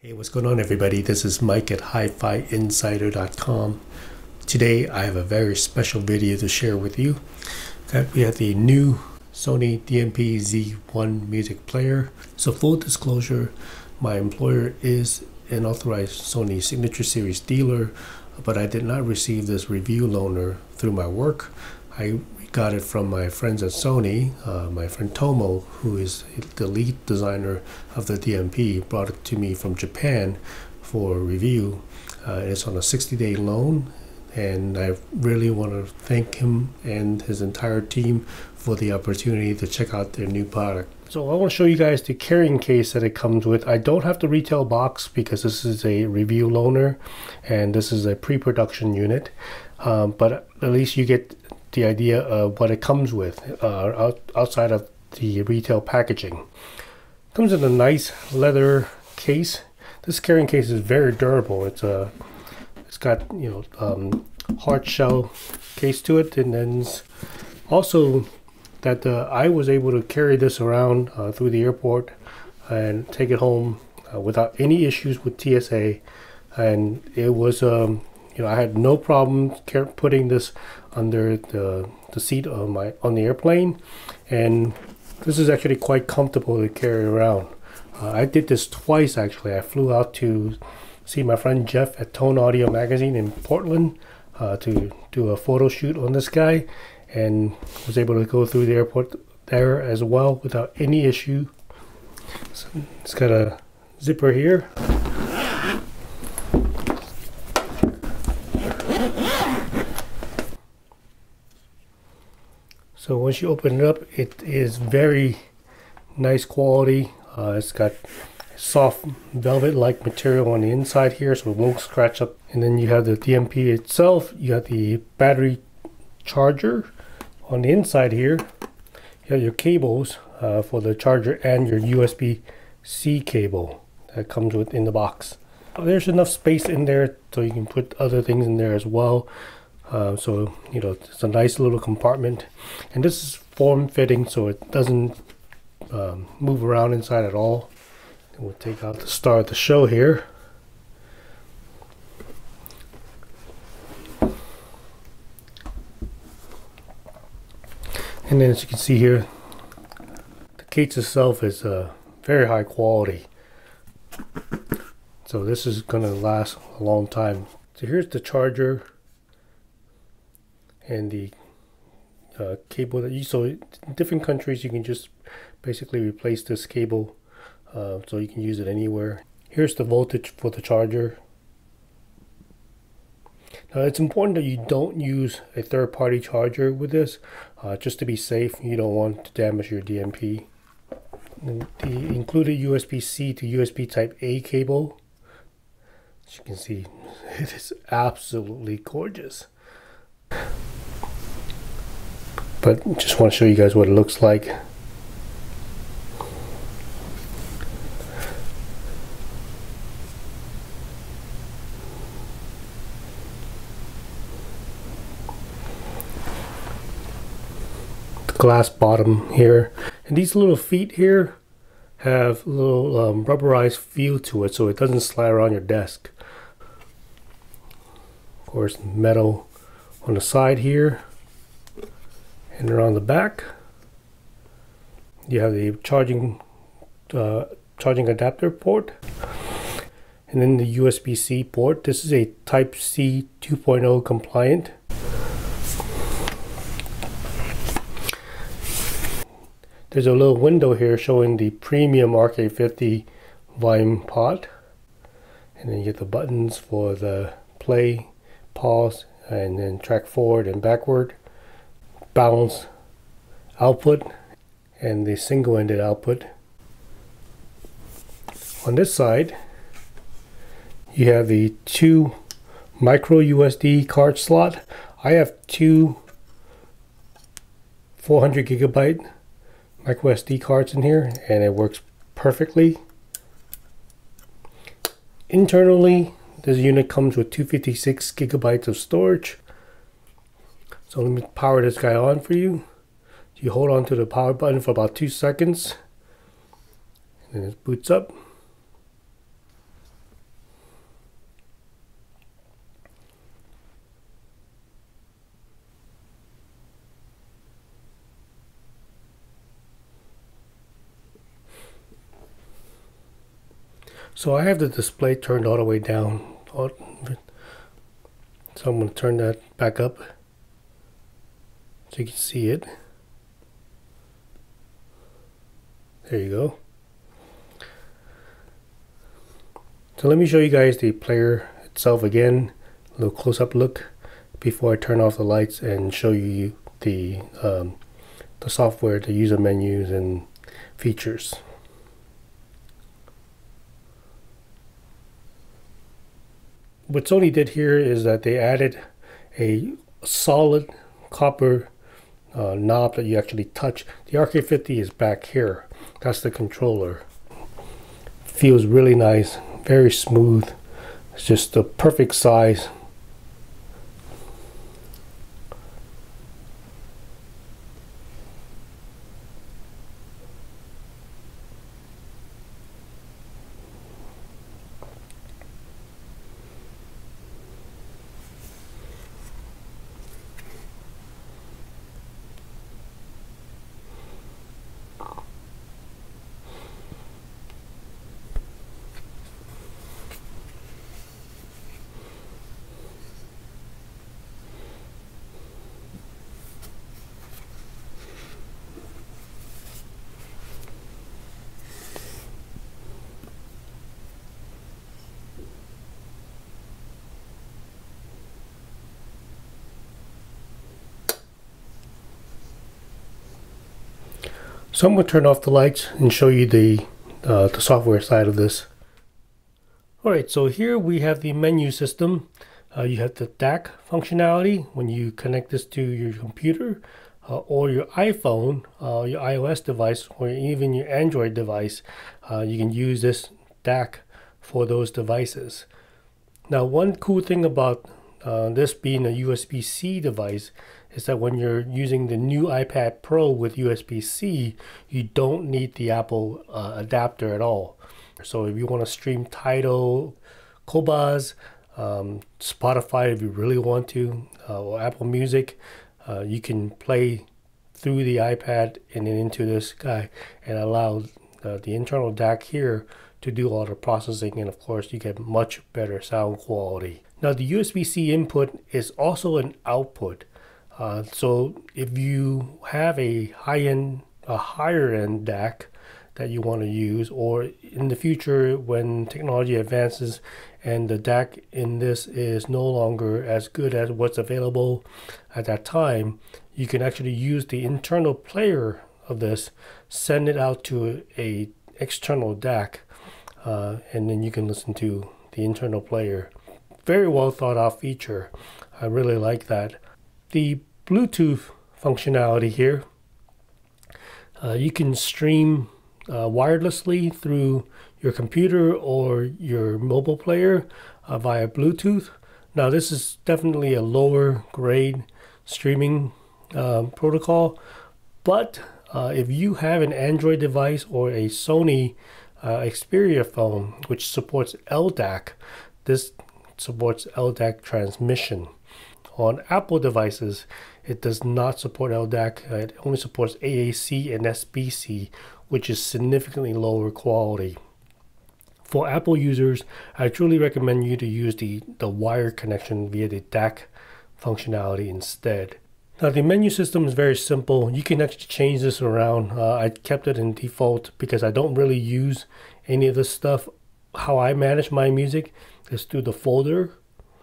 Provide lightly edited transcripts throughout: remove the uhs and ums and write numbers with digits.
Hey, what's going on, everybody? This is Mike at HiFiInsider.com. Today, I have a very special video to share with you. We have the new Sony DMP Z1 music player. So, full disclosure, my employer is an authorized Sony Signature Series dealer, but I did not receive this review loaner through my work. I got it from my friends at Sony. My friend Tomo, who is the lead designer of the DMP, brought it to me from Japan for review. It's on a 60-day loan, and I really want to thank him and his entire team for the opportunity to check out their new product. So I want to show you guys the carrying case that it comes with. I don't have the retail box because this is a review loaner and this is a pre-production unit, but at least you get the idea of what it comes with outside of the retail packaging. It comes in a nice leather case. This carrying case is very durable. It's got hard shell case to it, and then also that I was able to carry this around through the airport and take it home without any issues with TSA, and it was I had no problem putting this under the seat on the airplane, and this is actually quite comfortable to carry around. I did this twice actually. I flew out to see my friend Jeff at Tone Audio Magazine in Portland to do a photo shoot on this guy, and was able to go through the airport there as well without any issue. So it's got a zipper here. So once you open it up, it is very nice quality. It's got soft velvet-like material on the inside here, so it won't scratch up. And then you have the DMP itself. You got the battery charger on the inside here. You have your cables for the charger and your USB-C cable that comes in the box. There's enough space in there so you can put other things in there as well. So it's a nice little compartment, and this is form-fitting, so it doesn't move around inside at all. And we'll take out the star of the show here. And then, as you can see here, the case itself is very high quality, so this is going to last a long time. So here's the charger and the cable that so in different countries you can just basically replace this cable, so you can use it anywhere. Here's the voltage for the charger. Now it's important that you don't use a third-party charger with this, just to be safe. You don't want to damage your DMP. And the included USB-C to USB Type A cable, as you can see, it is absolutely gorgeous. But just want to show you guys what it looks like. The glass bottom here, and these little feet here have a little rubberized feel to it, so it doesn't slide around your desk. Of course, metal on the side here. And around the back, you have the charging adapter port, and then the USB-C port. This is a Type-C 2.0 compliant. There's a little window here showing the premium RK50 volume pot, and then you get the buttons for the play, pause, and then track forward and backward, balance output, and the single-ended output. On this side, you have the two micro USB card slot. I have two 400 gigabyte micro SD cards in here, and it works perfectly. Internally, this unit comes with 256 gigabytes of storage. So let me power this guy on for you. You hold on to the power button for about 2 seconds, and then it boots up. So I have the display turned all the way down. So I'm going to turn that back up so you can see it. There you go. So let me show you guys the player itself again, a little close-up look before I turn off the lights and show you the software, the user menus and features. What Sony did here is that they added a solid copper knob that you actually touch. The RK50 is back here. That's the controller. Feels really nice, very smooth. It's just the perfect size. So I'm going to turn off the lights and show you the software side of this. Alright, so here we have the menu system. You have the DAC functionality when you connect this to your computer or your iPhone, your iOS device, or even your Android device. You can use this DAC for those devices. Now, one cool thing about this being a USB-C device is that when you're using the new iPad Pro with USB-C, you don't need the Apple adapter at all. So if you want to stream Tidal, Qobuz, Spotify if you really want to, or Apple Music, you can play through the iPad and then into this guy and allow the internal DAC here to do all the processing, and of course you get much better sound quality. Now the USB-C input is also an output. So if you have a higher end DAC that you want to use, or in the future when technology advances and the DAC in this is no longer as good as what's available at that time, you can actually use the internal player of this, send it out to a external DAC, and then you can listen to the internal player. Very well thought out feature. I really like that. The Bluetooth functionality here, you can stream wirelessly through your computer or your mobile player via Bluetooth. Now this is definitely a lower grade streaming protocol, but if you have an Android device or a Sony Xperia phone which supports LDAC, this supports LDAC transmission. On Apple devices, it does not support LDAC. It only supports AAC and SBC, which is significantly lower quality. For Apple users, I truly recommend you to use the wired connection via the DAC functionality instead. Now the menu system is very simple. You can actually change this around. I kept it in default because I don't really use any of this stuff. How I manage my music is through the folder.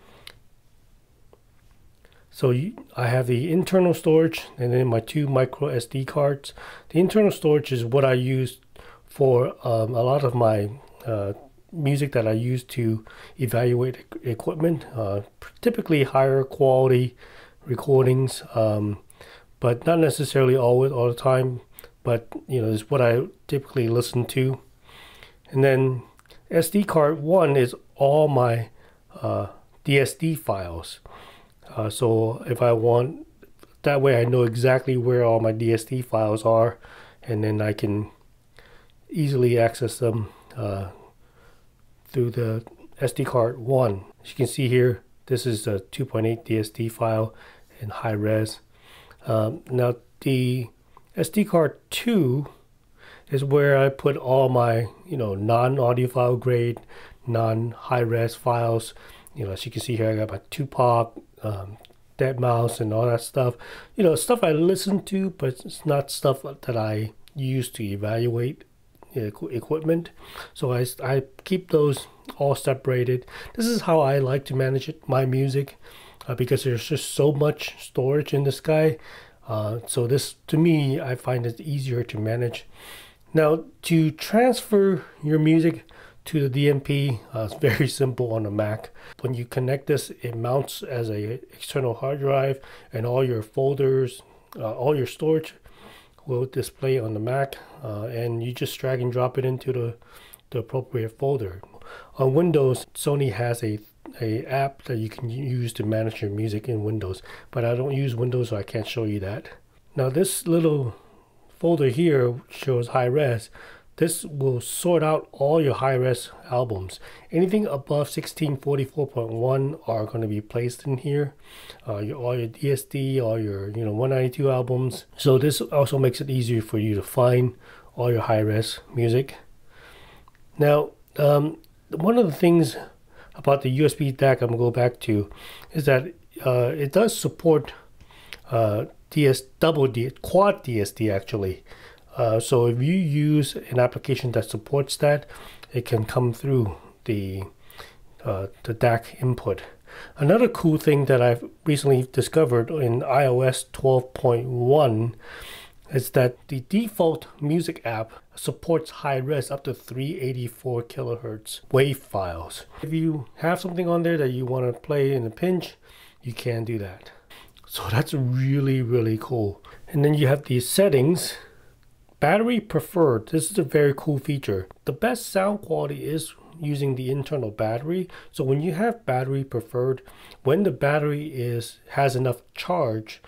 So I have the internal storage and then my two micro SD cards. The internal storage is what I use for a lot of my music that I use to evaluate equipment, typically higher quality recordings, but not necessarily all the time, but you know, it's what I typically listen to. And then SD card 1 is all my DSD files. So if I want, that way I know exactly where all my DSD files are, and then I can easily access them through the SD card 1. As you can see here, this is a 2.8 DSD file in high res. Now the SD card 2, is where I put all my, non-audiophile grade, non-high-res files. As you can see here, I got my Tupac, deadmau5, and all that stuff. Stuff I listen to, but it's not stuff that I use to evaluate equipment. So I keep those all separated. This is how I like to manage my music, because there's just so much storage in this guy. So this, to me, I find it easier to manage. Now, to transfer your music to the DMP, it's very simple on the Mac. When you connect this, it mounts as a external hard drive, and all your folders, all your storage will display on the Mac, and you just drag and drop it into the appropriate folder. On Windows, Sony has a app that you can use to manage your music in Windows, but I don't use Windows, so I can't show you that. Now this little folder here shows high res. This will sort out all your high-res albums. Anything above 1644.1 are going to be placed in here. All your DSD, all your 192 albums. So this also makes it easier for you to find all your high-res music. Now, one of the things about the USB DAC I'm going to go back to is that it does support quad DSD actually. So if you use an application that supports that, it can come through the DAC input. Another cool thing that I've recently discovered in iOS 12.1 is that the default music app supports high-res up to 384 kilohertz wave files. If you have something on there that you want to play in a pinch, you can do that. So that's really, really cool. And then you have these settings. Battery preferred. This is a very cool feature. The best sound quality is using the internal battery. So when you have battery preferred, when the battery has enough charge,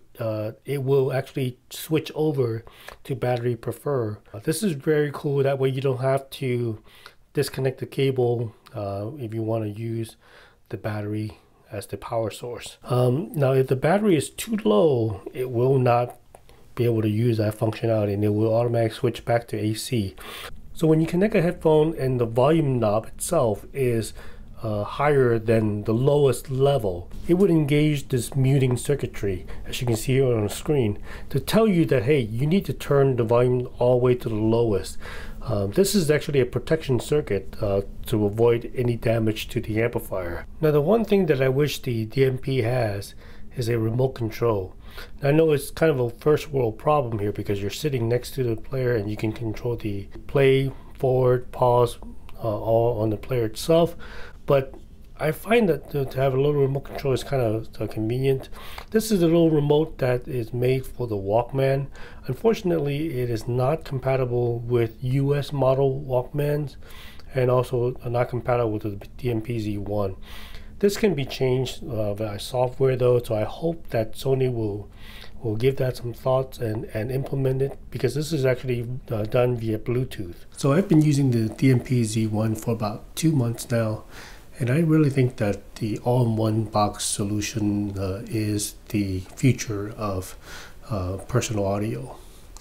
it will actually switch over to battery prefer. This is very cool. That way you don't have to disconnect the cable if you want to use the battery as the power source. Now if the battery is too low, it will not be able to use that functionality, and it will automatically switch back to AC. So when you connect a headphone and the volume knob itself is higher than the lowest level, it would engage this muting circuitry, as you can see here on the screen, to tell you that, hey, you need to turn the volume all the way to the lowest. This is actually a protection circuit to avoid any damage to the amplifier. Now the one thing that I wish the DMP has is a remote control. Now, I know it's kind of a first world problem here because you're sitting next to the player and you can control the play, forward, pause, all on the player itself, but I find that to have a little remote control is kind of convenient. This is a little remote that is made for the Walkman. Unfortunately, it is not compatible with US model Walkmans, and also not compatible with the DMP Z1. This can be changed by software though, so I hope that Sony will give that some thoughts and implement it, because this is actually done via Bluetooth. So I've been using the DMP Z1 for about 2 months now, and I really think that the all-in-one box solution is the future of personal audio.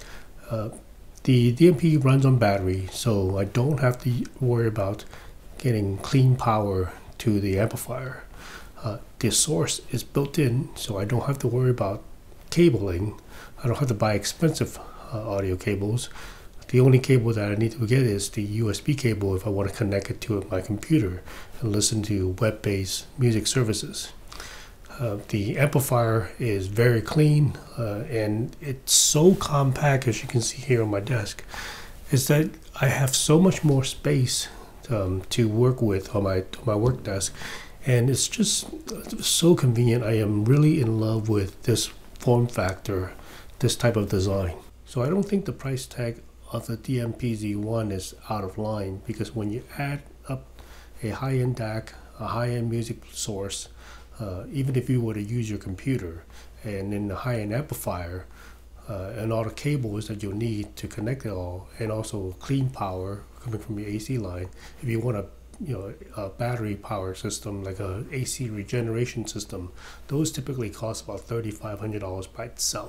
The DMP runs on battery, so I don't have to worry about getting clean power to the amplifier. The source is built in, so I don't have to worry about cabling. I don't have to buy expensive audio cables. The only cable that I need to get is the USB cable if I want to connect it to my computer and listen to web-based music services. The amplifier is very clean, and it's so compact, as you can see here on my desk, is that I have so much more space to work with on my work desk, and it's just so convenient. I am really in love with this form factor, this type of design. So I don't think the price tag of the DMP Z1 is out of line, because when you add up a high-end DAC, a high-end music source, even if you were to use your computer, and then the high-end amplifier, and all the cables that you'll need to connect it all, and also clean power coming from your AC line. If you want a battery power system like a AC regeneration system, those typically cost about $3,500 by itself.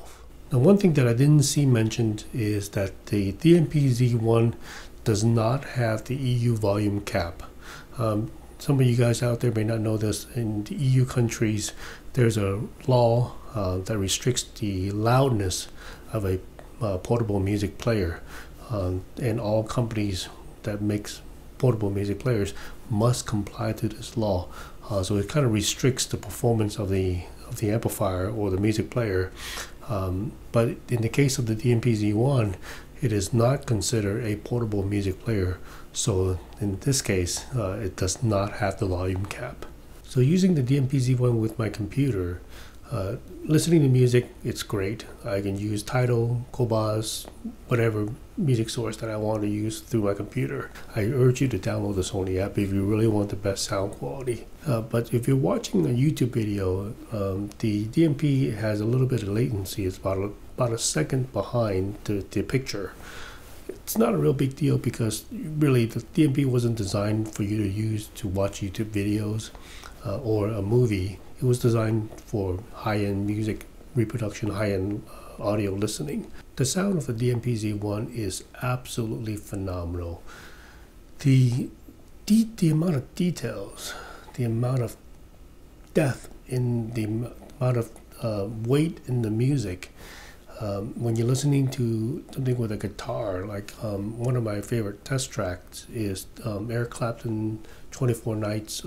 Now, one thing that I didn't see mentioned is that the DMP Z1 does not have the EU volume cap. Some of you guys out there may not know this. In the EU countries, there's a law that restricts the loudness of a portable music player, and all companies that makes portable music players must comply to this law. So it kind of restricts the performance of the amplifier or the music player. But in the case of the DMP Z1, it is not considered a portable music player. So in this case, it does not have the volume cap. So using the DMP Z1 with my computer, listening to music, it's great. I can use Tidal, Qobuz, whatever music source that I want to use through my computer. I urge you to download the Sony app if you really want the best sound quality. But if you're watching a YouTube video, the DMP has a little bit of latency. It's about a second behind the picture. It's not a real big deal because really the DMP wasn't designed for you to use to watch YouTube videos or a movie. It was designed for high-end music reproduction, high-end audio listening. The sound of the DMP Z1 is absolutely phenomenal. The amount of details, the amount of depth in the amount of weight in the music, when you're listening to something with a guitar, like one of my favorite test tracks is Eric Clapton, 24 Nights,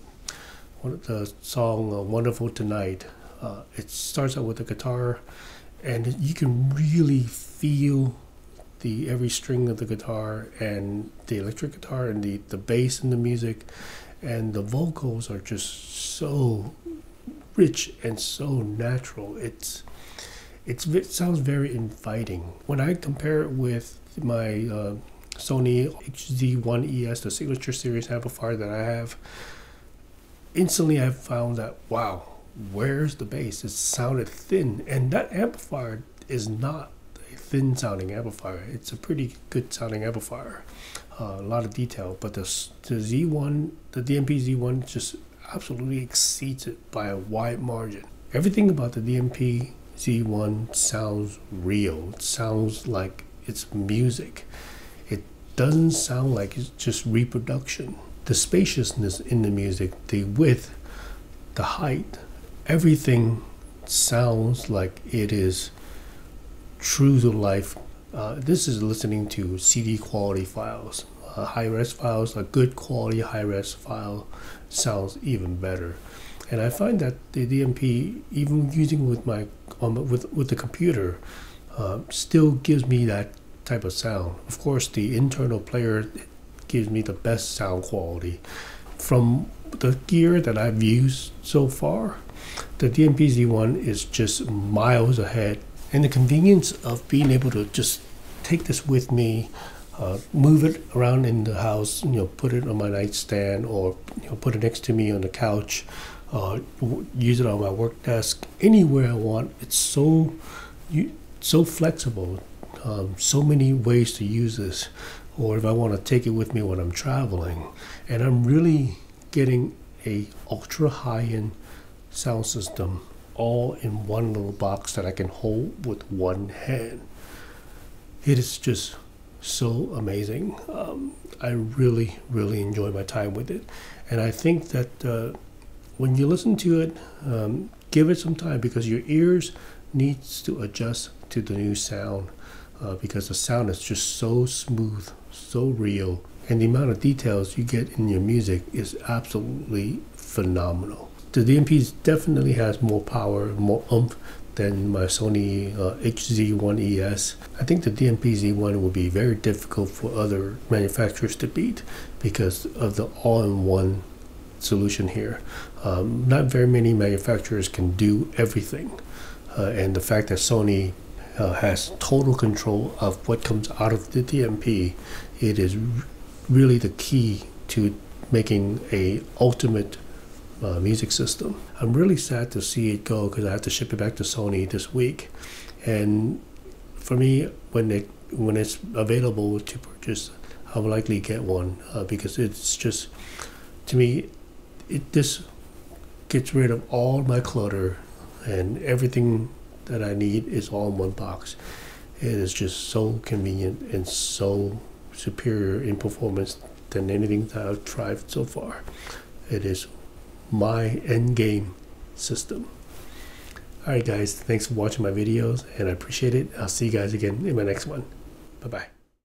the song Wonderful Tonight. It starts out with the guitar, and you can really feel every string of the guitar and the electric guitar and the bass in the music, and the vocals are just so rich and so natural. It sounds very inviting. When I compare it with my Sony HZ1ES, the Signature Series amplifier that I have, instantly I found that, wow, where's the bass? It sounded thin, and that amplifier is not a thin sounding amplifier. It's a pretty good sounding amplifier, a lot of detail, but the Z1, the DMP Z1 just absolutely exceeds it by a wide margin. Everything about the DMP Z1 sounds real. It sounds like it's music. It doesn't sound like it's just reproduction. The spaciousness in the music, the width, the height, everything sounds like it is true to life. This is listening to CD quality files. High-res files, a good quality high-res file sounds even better. And I find that the DMP, even using with my with the computer, still gives me that type of sound. Of course, the internal player gives me the best sound quality. From the gear that I've used so far, the DMP Z1 is just miles ahead. And the convenience of being able to just take this with me, move it around in the house, put it on my nightstand, or put it next to me on the couch, use it on my work desk, anywhere I want. It's so flexible. So many ways to use this. Or if I want to take it with me when I'm traveling. And I'm really getting a ultra high-end sound system all in one little box that I can hold with one hand. It is just so amazing. I really, really enjoy my time with it. And I think that when you listen to it, give it some time, because your ears needs to adjust to the new sound, because the sound is just so smooth, so real, and the amount of details you get in your music is absolutely phenomenal. The DMP definitely has more power, more oomph than my Sony HZ1ES. I think the DMP Z1 will be very difficult for other manufacturers to beat because of the all-in-one solution here. Not very many manufacturers can do everything, and the fact that Sony has total control of what comes out of the DMP, it is really the key to making a ultimate music system. I'm really sad to see it go because I have to ship it back to Sony this week. And for me, when it's available to purchase, I will likely get one because it's just, to me, this gets rid of all my clutter and everything that I need is all in one box. It is just so convenient and so superior in performance than anything that I've tried so far. It is my end game system. Alright guys, thanks for watching my videos and I appreciate it. I'll see you guys again in my next one. Bye bye.